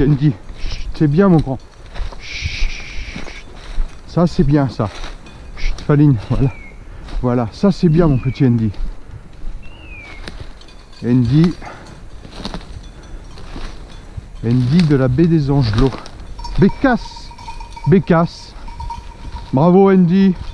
Chut, Andy. C'est bien mon grand. Chut. Ça c'est bien ça. Chut, Faline, voilà. Voilà, ça c'est bien mon petit Andy. Andy. Andy de la baie des Angelots. Bécasse. Bécasse. Bravo Andy.